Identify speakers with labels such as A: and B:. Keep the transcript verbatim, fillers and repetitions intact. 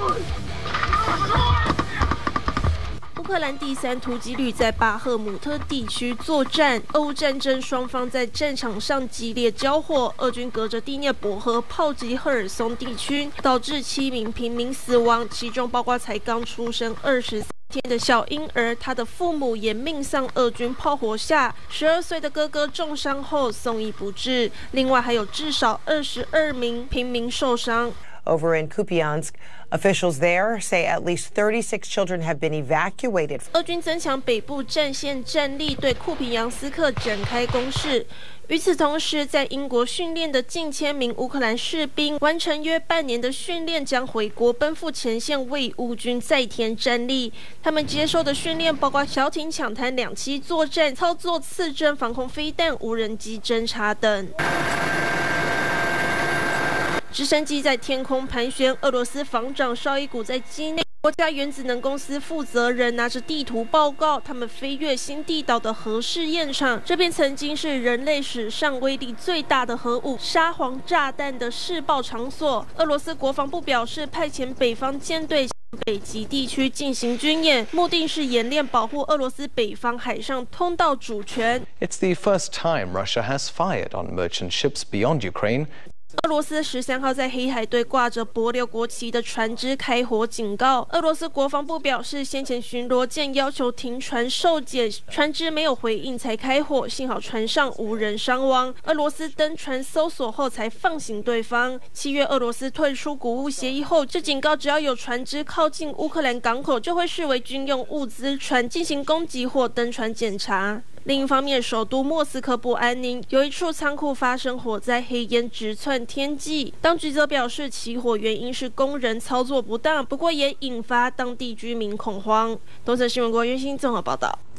A: 乌克兰第三突击旅在巴赫姆特地区作战，俄乌战争双方在战场上激烈交火，俄军隔着第聂伯河炮击赫尔松地区，导致七名平民死亡，其中包括才刚出生二十天的小婴儿，他的父母也命丧俄军炮火下，十二岁的哥哥重伤后送医不治，另外还有至少二十二名平民受伤。
B: Over in Kupiansk, officials there say at least thirty-six children have been evacuated.
A: 俄军增强北部战线战力，对库皮扬斯克展开攻势。与此同时，在英国训练的近千名乌克兰士兵，完成约半年的训练，将回国奔赴前线，为乌军再添战力。他们接受的训练包括小艇抢滩两栖作战、操作刺针防空飞弹、无人机侦察等。直升机在天空盘旋，俄罗斯防长绍伊古在机内。国家原子能公司负责人拿着地图报告，他们飞越新地岛的核试验场，这便曾经是人类史上威力最大的核武沙皇炸弹的试爆场所。俄罗斯国防部表示，派遣北方舰队北极地区进行军演，目的是演练保护俄罗斯北方海上通道主权。
C: It's the first time Russia has fired on merchant ships beyond Ukraine.
A: 俄罗斯十三号在黑海对挂着帛琉国旗的船只开火警告。俄罗斯国防部表示，先前巡逻舰要求停船受检，船只没有回应才开火，幸好船上无人伤亡。俄罗斯登船搜索后才放行对方。七月俄罗斯退出谷物协议后，这警告只要有船只靠近乌克兰港口，就会视为军用物资船进行攻击或登船检查。 另一方面，首都莫斯科不安宁，有一处仓库发生火灾，黑烟直窜天际。当局则表示，起火原因是工人操作不当，不过也引发当地居民恐慌。东森新闻国袁欣综合报道。